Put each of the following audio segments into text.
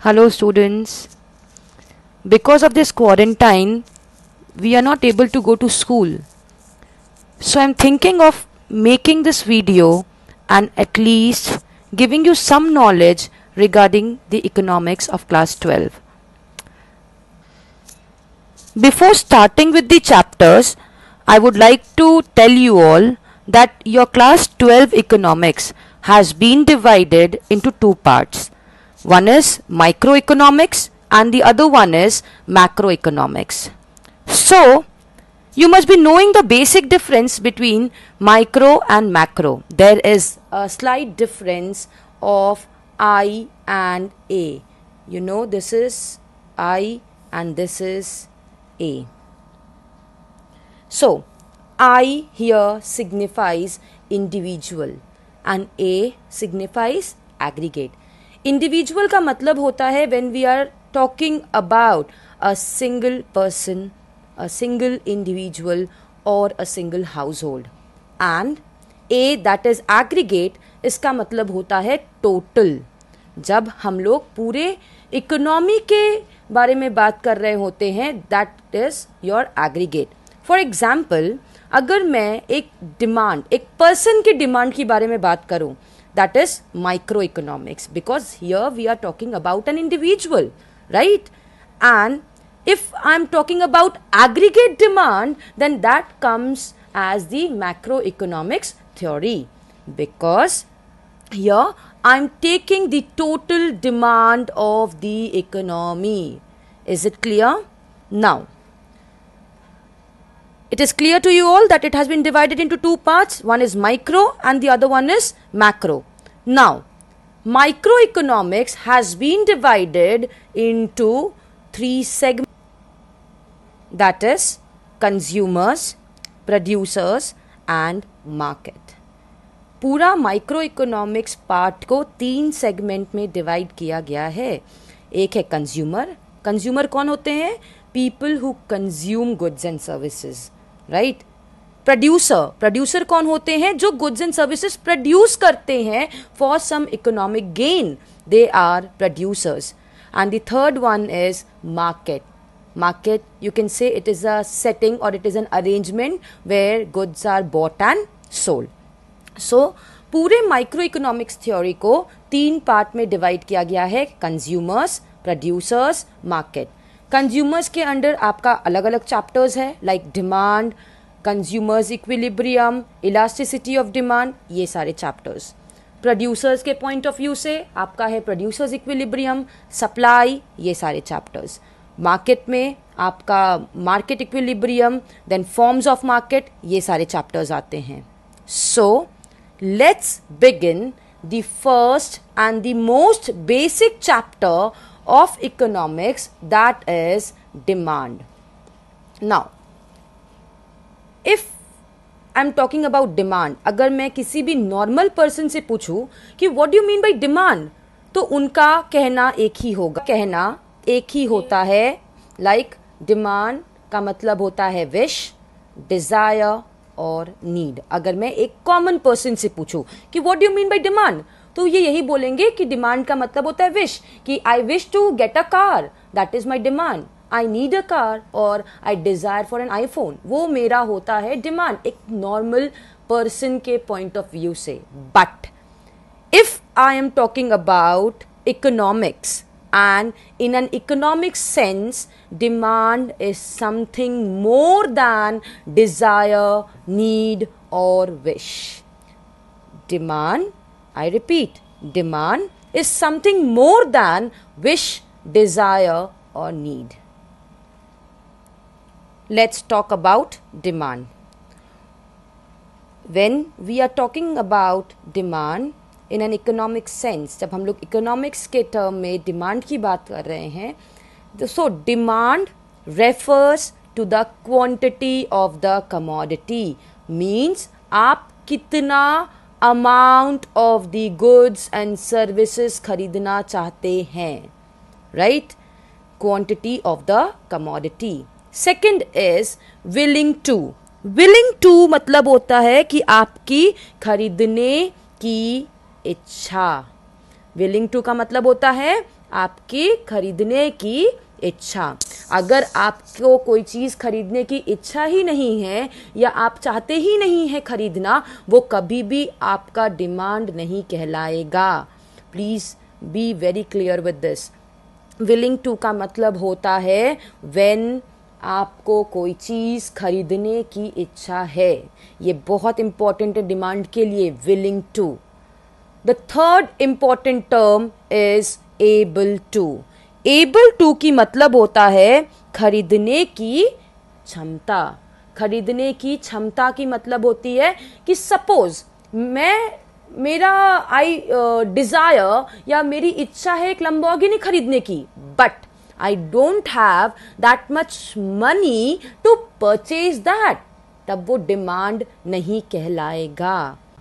Hello students. Because of this quarantine, we are not able to go to school. So I'm thinking of making this video and at least giving you some knowledge regarding the economics of class 12. Before starting with the chapters, I would like to tell you all that your class 12 economics has been divided into two parts. One is microeconomics and the other one is macroeconomics. So, you must be knowing the basic difference between micro and macro. There is a slight difference of I and A. You know, this is I and this is A. So, I here signifies individual and A signifies aggregate. Individual का मतलब होता है when we are talking about a single person, a single individual or a single household. And A that is aggregate, इसका मतलब होता है total. जब हम लोग पूरे इकोनॉमी के बारे में बात कर रहे होते हैं, that is your aggregate. For example, अगर मैं एक डिमांड, एक पर्सन की डिमांड के बारे में बात करूं, that is microeconomics, because here we are talking about an individual, right? And if I'm talking about aggregate demand, then that comes as the macroeconomics theory, because here I'm taking the total demand of the economy. Is it clear? Now, it is clear to you all that it has been divided into two parts. One is micro and the other one is macro. Now, microeconomics has been divided into three segments. That is consumers, producers and market. पूरा microeconomics part को तीन segment में divide किया गया है. एक है consumer. Consumer कौन होते हैं? People who consume goods and services, right. Producer, producer कौन होते हैं? जो गुड्स एंड सर्विसेज प्रोड्यूस करते हैं for some economic gain, they are producers. And the third one is market. Market, you can say it is a setting or it is an arrangement where goods are bought and sold. So, पूरे microeconomics theory को तीन part में divide किया गया है. Consumers, producers, market. Consumers के under आपका अलग अलग चैप्टर्स है, like demand, consumers equilibrium, elasticity of demand, ये सारे चैप्टर्स. प्रोड्यूसर्स के पॉइंट ऑफ व्यू से आपका है प्रोड्यूसर्स इक्विलिब्रियम, सप्लाई, ये सारे चैप्टर्स. मार्केट में आपका market equilibrium, then forms of market, ये सारे चैप्टर्स आते हैं. So let's begin the first and the most basic chapter of economics, that is demand. Now if I am talking about demand, अगर मैं किसी भी नॉर्मल पर्सन से पूछूं कि what do you mean by demand, तो उनका कहना एक ही होगा, कहना एक ही होता है. लाइक डिमांड का मतलब होता है विश, डिजायर और नीड. अगर मैं एक कॉमन पर्सन से पूछूं कि what do you mean by demand, तो ये यही बोलेंगे कि डिमांड का मतलब होता है विश, कि I wish to get a car, that is my demand. I need a car और I desire for an iPhone, वो मेरा होता है डिमांड, एक नॉर्मल पर्सन के पॉइंट ऑफ व्यू से. But if I am talking about economics, and in an economic sense, demand is something more than desire, need or wish. Demand, I repeat, demand is something more than wish, desire or need. Let's talk about demand. When we are talking about demand in an economic sense, जब हम लोग economics के term में demand की बात कर रहे हैं, so demand refers to the quantity of the commodity, means आप कितना amount of the goods and services खरीदना चाहते हैं, right? Quantity of the commodity. Second is willing to. Willing to मतलब होता है कि आपकी खरीदने की इच्छा. विलिंग टू का मतलब होता है आपकी खरीदने की इच्छा। अगर आपको कोई चीज़ खरीदने की इच्छा ही नहीं है या आप चाहते ही नहीं है खरीदना, वो कभी भी आपका डिमांड नहीं कहलाएगा। Please be very clear with this. Willing to का मतलब होता है व्हेन आपको कोई चीज़ खरीदने की इच्छा है। ये बहुत इंपॉर्टेंट है डिमांड के लिए, willing to. The third important term is able to. Able to की मतलब होता है खरीदने की क्षमता। खरीदने की क्षमता की मतलब होती है कि सपोज मेरा डिजायर या मेरी इच्छा है एक लंबोर्गिनी खरीदने की, but I don't have that much money to purchase that, तब वो डिमांड नहीं कहलाएगा।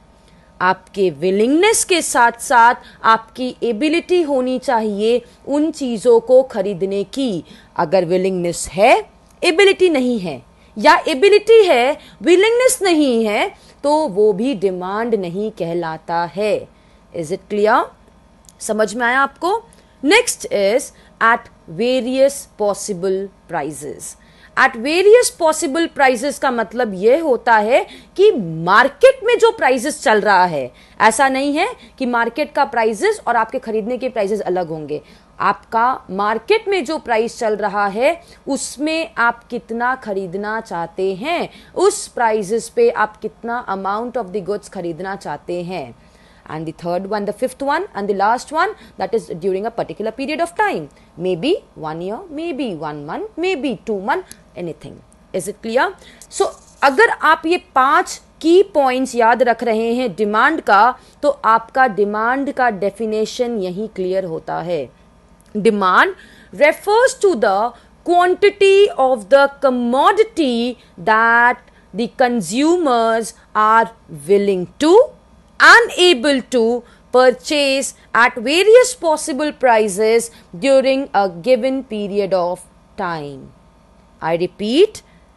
आपके विलिंगनेस के साथ साथ आपकी एबिलिटी होनी चाहिए उन चीज़ों को खरीदने की। अगर विलिंगनेस है, एबिलिटी नहीं है, या एबिलिटी है, विलिंगनेस नहीं है, तो वो भी डिमांड नहीं कहलाता है। Is it clear? समझ में आया आपको? Next is at various possible prices. At various possible prices का मतलब यह होता है कि मार्केट में जो प्राइजेस चल रहा है, ऐसा नहीं है कि मार्केट का प्राइजेस और आपके खरीदने के प्राइजेस अलग होंगे। आपका मार्केट में जो प्राइस चल रहा है उसमें आप कितना खरीदना चाहते हैं, उस प्राइजेस पे आप कितना अमाउंट ऑफ द गुड्स खरीदना चाहते हैं। And the third one, the fifth one and the last one, that is during a particular period of time, maybe 1 year, maybe 1 month, maybe 2 months, anything. Is it clear? So अगर आप ये 5 की points याद रख रहे हैं demand का, तो आपका डिमांड का डेफिनेशन यही क्लियर होता है। Demand refers to the quantity of the commodity that the consumers are willing to and able to purchase at various possible prices during a given period of time. I repeat,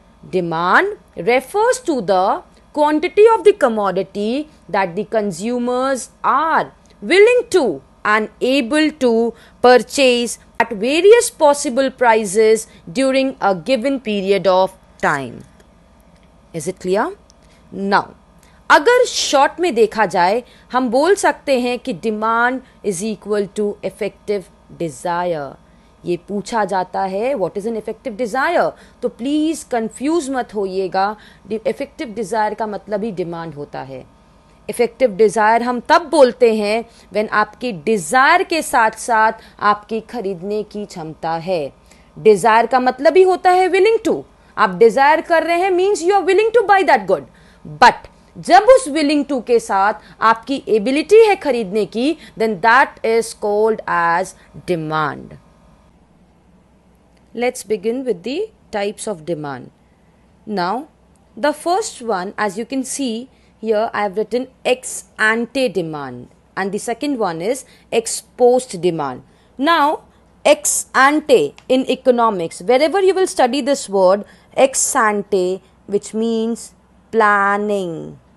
demand refers to the quantity of the commodity that the consumers are willing to and able to purchase at various possible prices during a given period of time. Is it clear? Now, अगर short में देखा जाए, हम बोल सकते हैं कि demand is equal to effective desire. ये पूछा जाता है what is an effective desire, तो प्लीज कंफ्यूज मत होइएगा। इफेक्टिव डिजायर का मतलब ही डिमांड होता है। इफेक्टिव डिजायर हम तब बोलते हैं व्हेन आपकी डिजायर के साथ साथ आपकी खरीदने की क्षमता है। डिजायर का मतलब ही होता है विलिंग टू। आप डिजायर कर रहे हैं means you are willing to buy that good, but जब उस विलिंग टू के साथ आपकी एबिलिटी है खरीदने की, then that is called as demand. Let's begin with the types of demand. Now the first one, as you can see here, I have written ex ante demand and the second one is ex post demand. Now ex ante in economics, wherever you will study this word ex ante, which means planning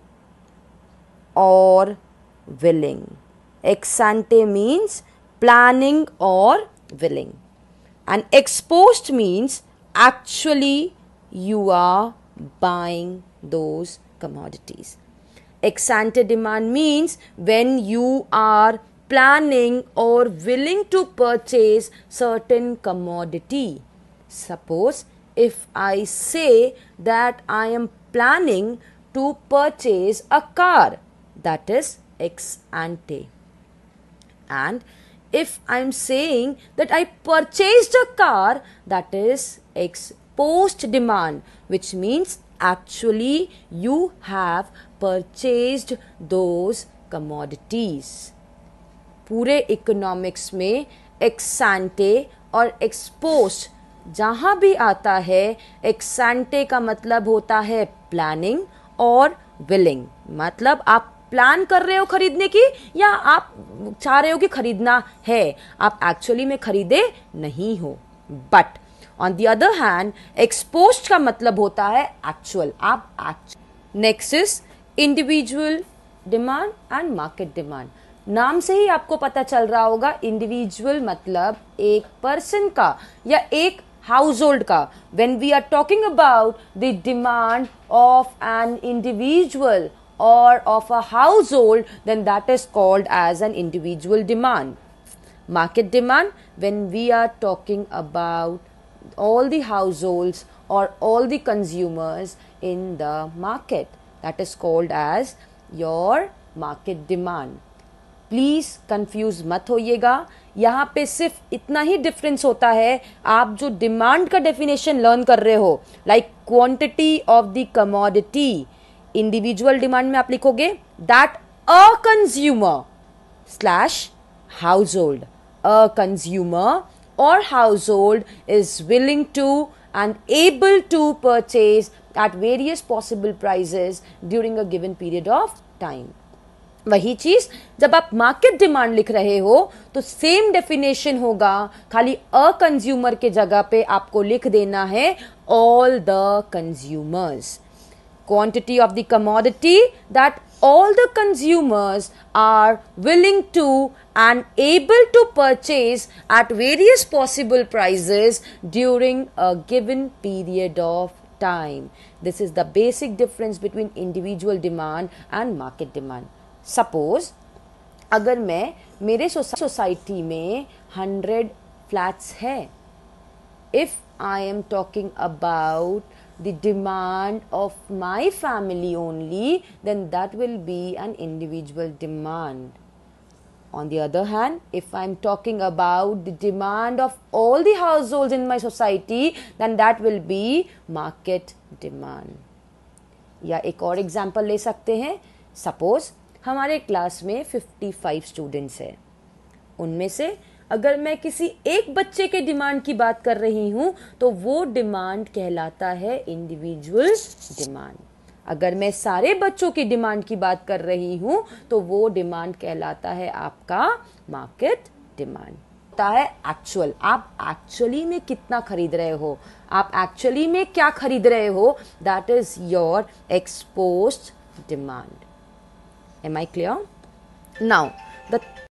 or willing. Ex ante means planning or willing, and ex post means actually you are buying those commodities. Ex ante demand means when you are planning or willing to purchase certain commodity. Suppose if I say that I am planning to purchase a car, that is ex ante. And if I am saying that I purchased a car, that is ex post demand, which means actually you have purchased those commodities. पूरे economics में ex ante और ex post जहाँ भी आता है, ex ante का मतलब होता है प्लानिंग और विलिंग। मतलब आप प्लान कर रहे हो खरीदने की या आप चाह रहे हो कि खरीदना है, आप एक्चुअली में खरीदे नहीं हो। But on the other hand ex post का मतलब होता है एक्चुअल, आप next is individual demand and market demand. नाम से ही आपको पता चल रहा होगा, इंडिविजुअल मतलब एक पर्सन का या एक हाउस का. When we are talking about the demand of an individual or of a household, then that is called as an individual demand. Market demand, when we are talking about all the households or all the consumers in the market, that is called as your market demand. Please confuse मत होइएगा, यहाँ पे सिर्फ इतना ही difference होता है. आप जो डिमांड का डेफिनेशन लर्न कर रहे हो, like quantity of the commodity, individual demand में आप लिखोगे that a consumer slash household, a consumer और household is willing to and able to purchase at various possible prices during a given period of time. वही चीज जब आप market demand लिख रहे हो तो सेम डेफिनेशन होगा, खाली अ कंज्यूमर के जगह पे आपको लिख देना है all the consumers. Quantity of the commodity that all the consumers are willing to and able to purchase at various possible prices during a given period of time. This is the basic difference between individual demand and market demand. Suppose अगर मैं मेरे society में 100 flats है, if I am talking about the demand of my family only, then that will be an individual demand. On the other hand, if I am talking about the demand of all the households in my society, then that will be market demand. या एक और example ले सकते हैं. Suppose हमारे class में 55 students हैं, उनमें से अगर मैं किसी एक बच्चे के डिमांड की बात कर रही हूं तो वो डिमांड कहलाता है इंडिविजुअल डिमांड. अगर मैं सारे बच्चों की डिमांड की बात कर रही हूं तो वो डिमांड कहलाता है आपका मार्केट डिमांड. होता है एक्चुअल, आप एक्चुअली में कितना खरीद रहे हो, आप एक्चुअली में क्या खरीद रहे हो, that is your ex post demand. Am I clear? Now the